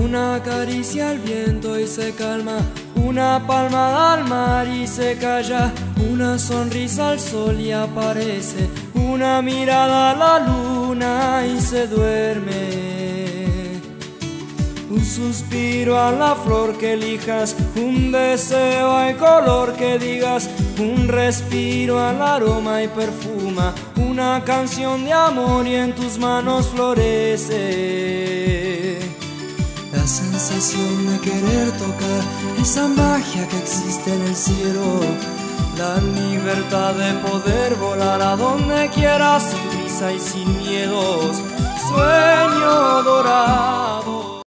Una caricia al viento y se calma, una palmada al mar y se calla, una sonrisa al sol y aparece, una mirada a la luna y se duerme. Un suspiro a la flor que elijas, un deseo al color que digas, un respiro al aroma y perfuma, una canción de amor y en tus manos florece. La sensación de querer tocar esa magia que existe en el cielo, la libertad de poder volar a donde quieras sin prisa y sin miedos, sueño dorado.